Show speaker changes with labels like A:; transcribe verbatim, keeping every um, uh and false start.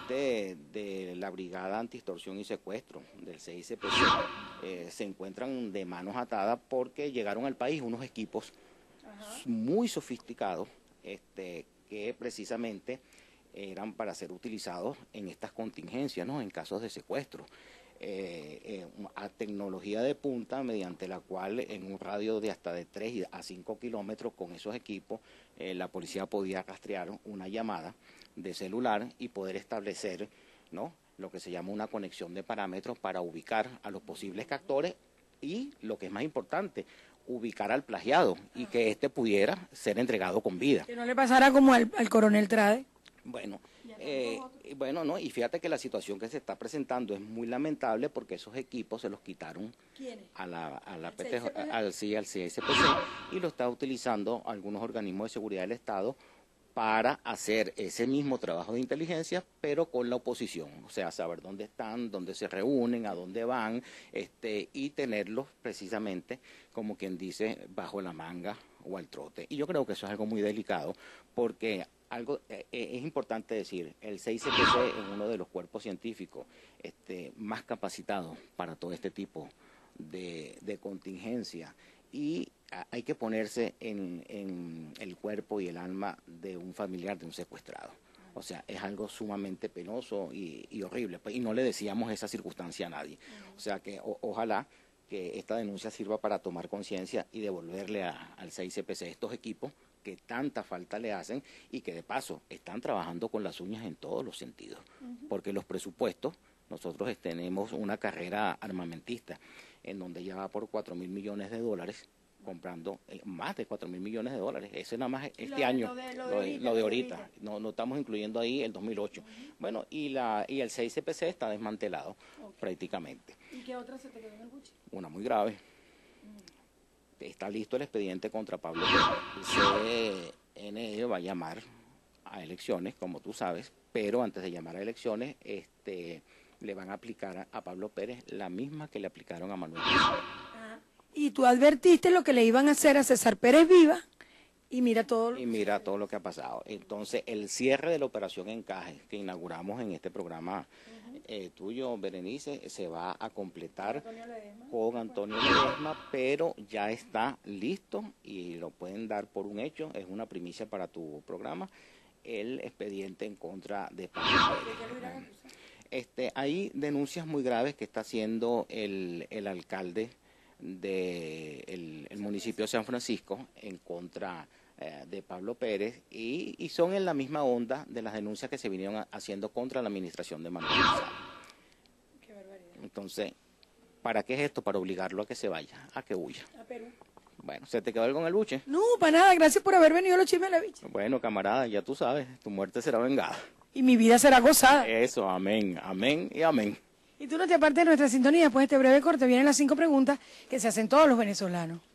A: de, de la Brigada Anti-Extorsión y Secuestro, del C I C P C, eh, se encuentran de manos atadas porque llegaron al país unos equipos Ajá. muy sofisticados, este, que precisamente eran para ser utilizados en estas contingencias, ¿no? En casos de secuestro. Eh, eh, a tecnología de punta mediante la cual en un radio de hasta de tres a cinco kilómetros con esos equipos eh, la policía podía rastrear una llamada de celular y poder establecer, ¿no?, lo que se llama una conexión de parámetros para ubicar a los posibles captores y, lo que es más importante, ubicar al plagiado y que éste pudiera ser entregado con vida.
B: Que no le pasara como al, al coronel Trade.
A: Bueno, eh, bueno, no, y fíjate que la situación que se está presentando es muy lamentable porque esos equipos se los quitaron a la, a la P T J, al, sí, al C I C P C y lo está utilizando algunos organismos de seguridad del Estado para hacer ese mismo trabajo de inteligencia, pero con la oposición, o sea, saber dónde están, dónde se reúnen, a dónde van, este, y tenerlos precisamente, como quien dice, bajo la manga o al trote. Y yo creo que eso es algo muy delicado, porque algo eh, es importante decir, el C I C P C es uno de los cuerpos científicos este, más capacitados para todo este tipo de, de contingencia, y hay que ponerse en, en el cuerpo y el alma de un familiar de un secuestrado. O sea, es algo sumamente penoso y, y horrible, y no le decíamos esa circunstancia a nadie. O sea que o, ojalá que esta denuncia sirva para tomar conciencia y devolverle a, al C I C P C estos equipos que tanta falta le hacen y que de paso están trabajando con las uñas en todos los sentidos, porque los presupuestos, nosotros tenemos una carrera armamentista en donde ya va por cuatro mil millones de dólares, comprando eh, más de cuatro mil millones de dólares. Eso nada más este lo, año, lo de, lo de, lo de, ahorita, lo de ahorita. ahorita. No, no estamos incluyendo ahí el dos mil ocho. Uh-huh. Bueno, y la y el C I C P C está desmantelado okay. prácticamente.
B: ¿Y qué otra se te quedó en el buche?
A: Una muy grave. Uh-huh. Está listo el expediente contra Pablo Pérez. El C N E va a llamar a elecciones, como tú sabes, pero antes de llamar a elecciones, este... le van a aplicar a, a Pablo Pérez la misma que le aplicaron a Manuel Pizarro.
B: Ah, y tú advertiste lo que le iban a hacer a César Pérez Viva, y mira todo lo
A: y mira todo lo que ha pasado. Entonces, el cierre de la operación Encaje, que inauguramos en este programa uh-huh. eh, tuyo, Berenice, se va a completar Antonio con Antonio Ledesma, pero ya está listo y lo pueden dar por un hecho, es una primicia para tu programa, el expediente en contra de Pablo Pérez. Este, hay denuncias muy graves que está haciendo el, el alcalde del de el municipio de San Francisco en contra eh, de Pablo Pérez y, y son en la misma onda de las denuncias que se vinieron haciendo contra la administración de Manuel Pizarro.
B: Qué barbaridad.
A: Entonces, ¿para qué es esto? Para obligarlo a que se vaya, a que huya.
B: A Perú.
A: Bueno, ¿se te quedó algo en el buche?
B: No, para nada, gracias por haber venido a los chismes de la bicha.
A: Bueno, camarada, ya tú sabes, tu muerte será vengada.
B: Y mi vida será gozada.
A: Eso, amén, amén y amén.
B: Y tú no te apartes de nuestra sintonía, después de este breve corte vienen las cinco preguntas que se hacen todos los venezolanos.